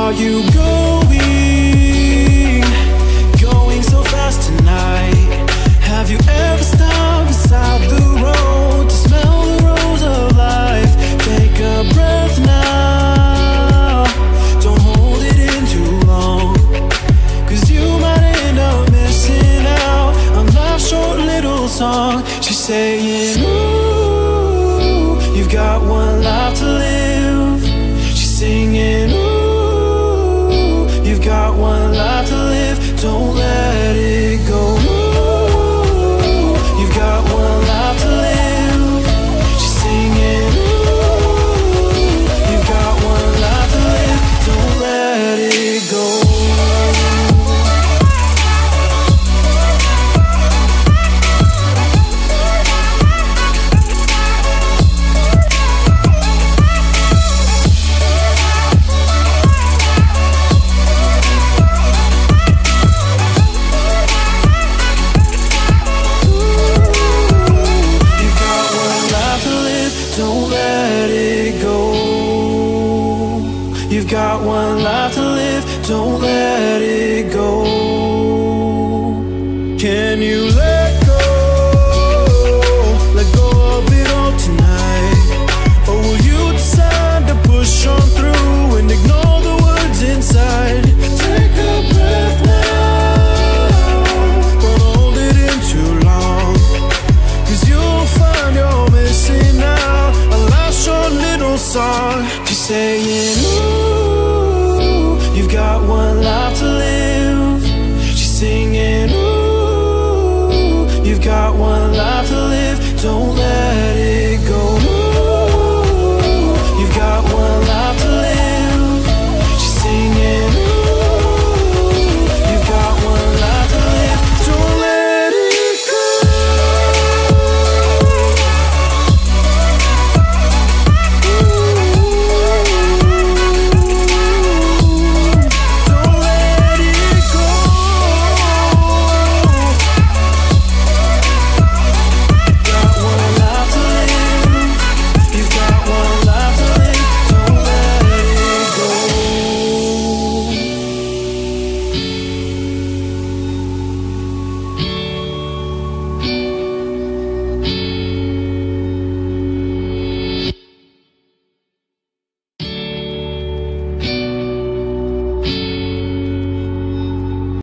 are you going so fast tonight? Have you ever stopped beside the road to smell the rose of life? Take a breath now, don't hold it in too long, 'cause you might end up missing out on life's short little song. She's saying, ooh, you've got one life to live. She's singing, ooh, you've got one life to live. Don't let it go. Ooh, you've got one life to live. She's singing, ooh, you've got one life to live. Don't let it go. You've got one life to live, don't let it go. Can you let go of it all tonight? Or will you decide to push on through and ignore the words inside? Take a breath now, don't hold it in too long, 'cause you'll find you're missing out a last short little song. She's saying,